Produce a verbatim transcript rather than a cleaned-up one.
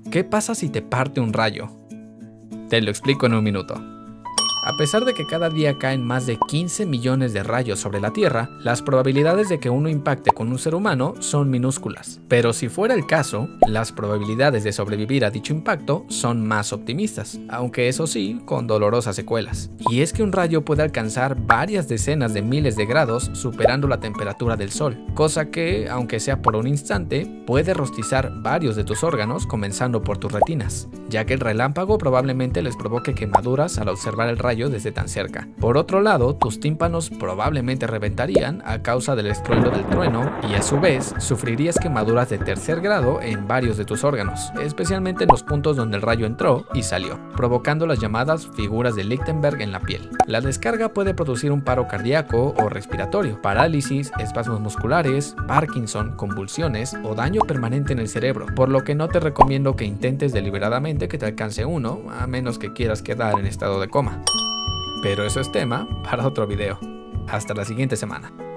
¿Qué pasa si te parte un rayo? Te lo explico en un minuto. A pesar de que cada día caen más de quince millones de rayos sobre la Tierra, las probabilidades de que uno impacte con un ser humano son minúsculas. Pero si fuera el caso, las probabilidades de sobrevivir a dicho impacto son más optimistas, aunque eso sí, con dolorosas secuelas. Y es que un rayo puede alcanzar varias decenas de miles de grados superando la temperatura del Sol, cosa que, aunque sea por un instante, puede rostizar varios de tus órganos, comenzando por tus retinas, ya que el relámpago probablemente les provoque quemaduras al observar el rayo desde tan cerca. Por otro lado, tus tímpanos probablemente reventarían a causa del estruendo del trueno y a su vez sufrirías quemaduras de tercer grado en varios de tus órganos, especialmente en los puntos donde el rayo entró y salió, provocando las llamadas figuras de Lichtenberg en la piel. La descarga puede producir un paro cardíaco o respiratorio, parálisis, espasmos musculares, Parkinson, convulsiones o daño permanente en el cerebro, por lo que no te recomiendo que intentes deliberadamente que te alcance uno, a menos que quieras quedar en estado de coma. Pero eso es tema para otro video. Hasta la siguiente semana.